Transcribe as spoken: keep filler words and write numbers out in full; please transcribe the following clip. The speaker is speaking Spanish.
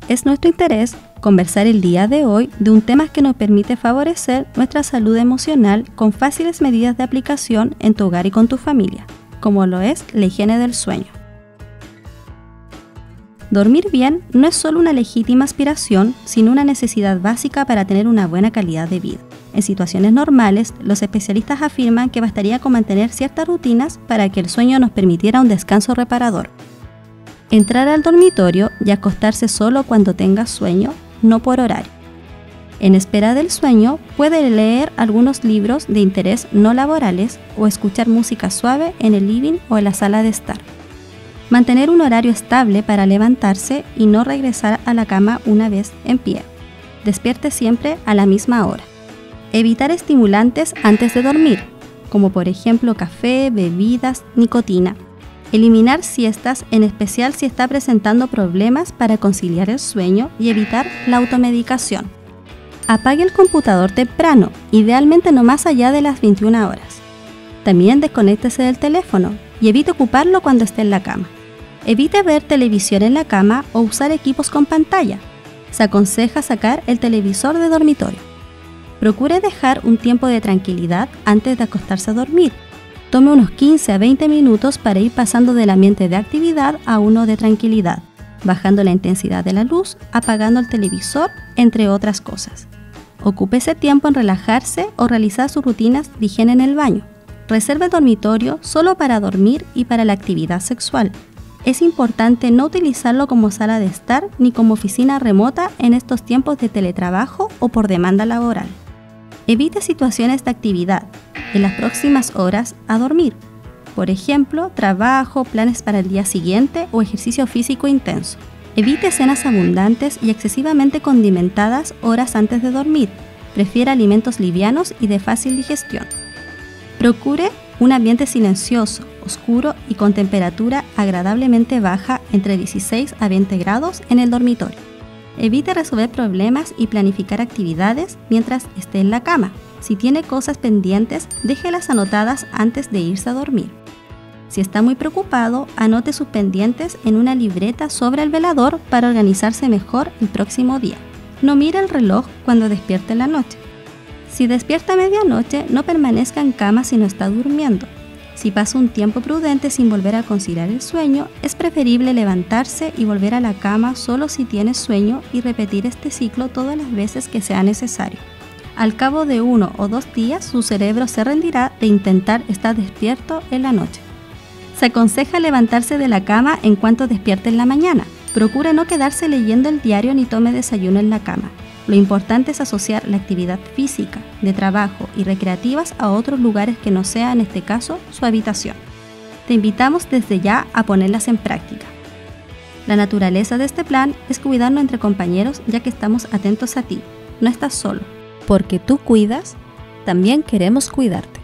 Es nuestro interés conversar el día de hoy de un tema que nos permite favorecer nuestra salud emocional con fáciles medidas de aplicación en tu hogar y con tu familia, como lo es la higiene del sueño. Dormir bien no es solo una legítima aspiración, sino una necesidad básica para tener una buena calidad de vida. En situaciones normales, los especialistas afirman que bastaría con mantener ciertas rutinas para que el sueño nos permitiera un descanso reparador. Entrar al dormitorio y acostarse solo cuando tengas sueño, no por horario. En espera del sueño, puede leer algunos libros de interés no laborales o escuchar música suave en el living o en la sala de estar. Mantener un horario estable para levantarse y no regresar a la cama una vez en pie. Despierte siempre a la misma hora. Evitar estimulantes antes de dormir, como por ejemplo café, bebidas, nicotina. Eliminar siestas, en especial si está presentando problemas para conciliar el sueño, y evitar la automedicación. Apague el computador temprano, idealmente no más allá de las veintiuna horas. También desconéctese del teléfono y evite ocuparlo cuando esté en la cama. Evite ver televisión en la cama o usar equipos con pantalla. Se aconseja sacar el televisor de dormitorio. Procure dejar un tiempo de tranquilidad antes de acostarse a dormir. Tome unos quince a veinte minutos para ir pasando del ambiente de actividad a uno de tranquilidad, bajando la intensidad de la luz, apagando el televisor, entre otras cosas. Ocupe ese tiempo en relajarse o realizar sus rutinas de higiene en el baño. Reserve el dormitorio solo para dormir y para la actividad sexual. Es importante no utilizarlo como sala de estar ni como oficina remota en estos tiempos de teletrabajo o por demanda laboral. Evite situaciones de actividad en las próximas horas a dormir. Por ejemplo, trabajo, planes para el día siguiente o ejercicio físico intenso. Evite cenas abundantes y excesivamente condimentadas horas antes de dormir. Prefiera alimentos livianos y de fácil digestión. Procure un ambiente silencioso, oscuro y con temperatura agradablemente baja entre dieciséis a veinte grados en el dormitorio. Evite resolver problemas y planificar actividades mientras esté en la cama. Si tiene cosas pendientes, déjelas anotadas antes de irse a dormir. Si está muy preocupado, anote sus pendientes en una libreta sobre el velador para organizarse mejor el próximo día. No mire el reloj cuando despierte en la noche. Si despierta a medianoche, no permanezca en cama si no está durmiendo. Si pasa un tiempo prudente sin volver a conciliar el sueño, es preferible levantarse y volver a la cama solo si tiene sueño y repetir este ciclo todas las veces que sea necesario. Al cabo de uno o dos días, su cerebro se rendirá de intentar estar despierto en la noche. Se aconseja levantarse de la cama en cuanto despierte en la mañana. Procure no quedarse leyendo el diario ni tome desayuno en la cama. Lo importante es asociar la actividad física, de trabajo y recreativas a otros lugares que no sea, en este caso, su habitación. Te invitamos desde ya a ponerlas en práctica. La naturaleza de este plan es cuidarnos entre compañeros, ya que estamos atentos a ti. No estás solo. Porque tú cuidas, también queremos cuidarte.